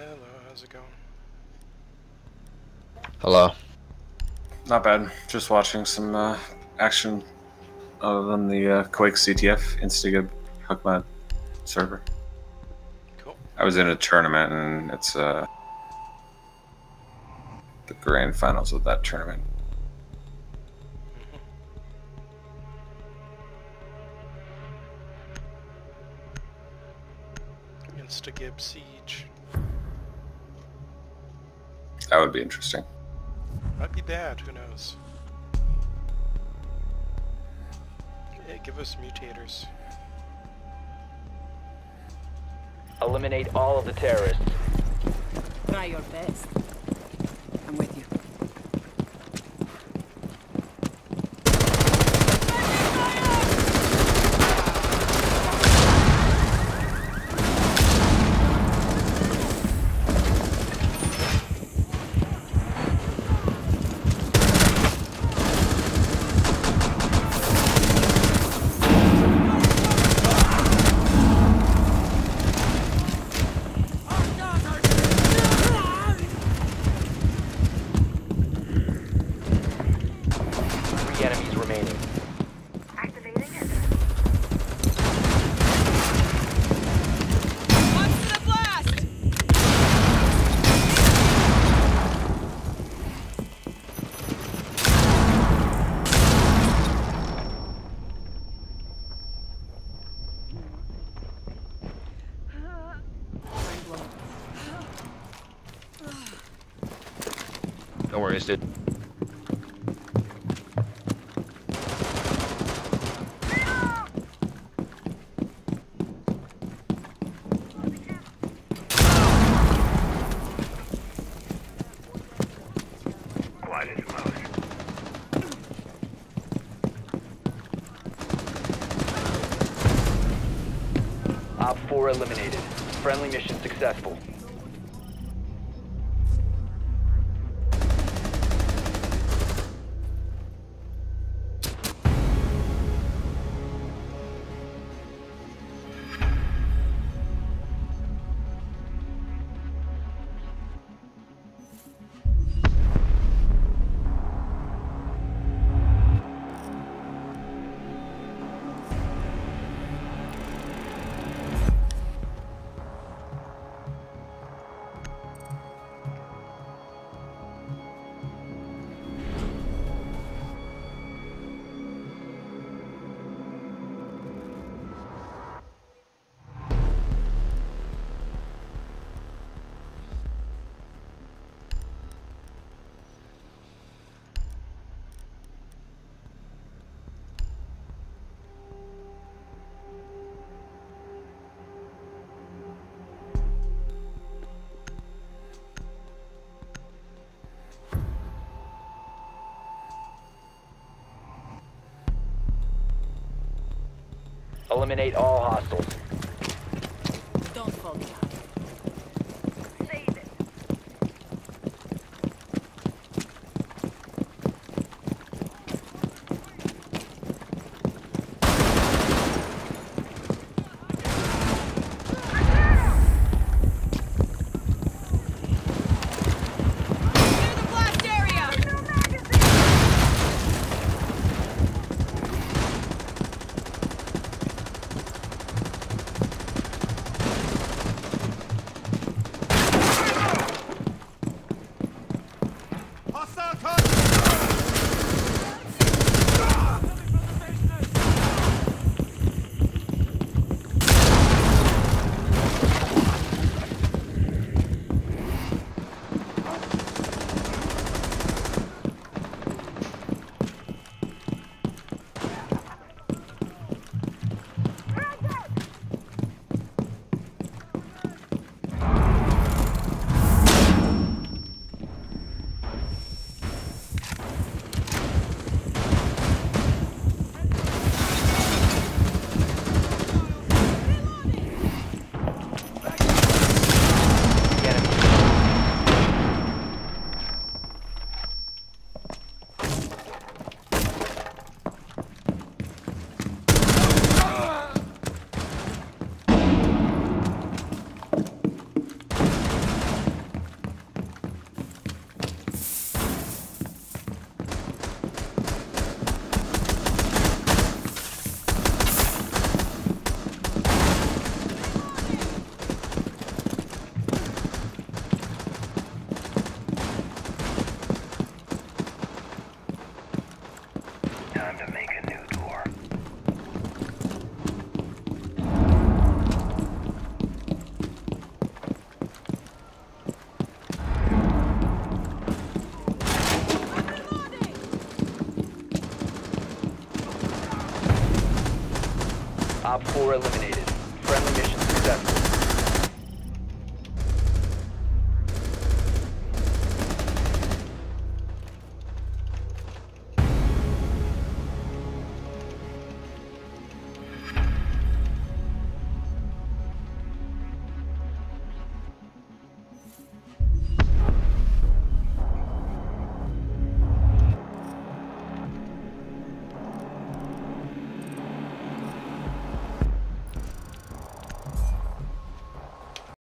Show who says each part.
Speaker 1: Hello, how's it going?
Speaker 2: Hello.
Speaker 3: Not bad. Just watching some action on the Quake CTF Instagib HuckMod server.
Speaker 1: Cool.
Speaker 3: I was in a tournament, and it's the grand finals of that tournament.
Speaker 1: Instagib Siege.
Speaker 3: That would be interesting.
Speaker 1: Might be bad, who knows? Yeah, give us mutators.
Speaker 4: Eliminate all of the terrorists.
Speaker 5: Try your best. I'm with you.
Speaker 4: Enemies remaining.
Speaker 6: Activating it.
Speaker 5: On to the blast!
Speaker 2: No worries, dude.
Speaker 4: Op 4 eliminated. Friendly mission successful. Eliminate all hostiles.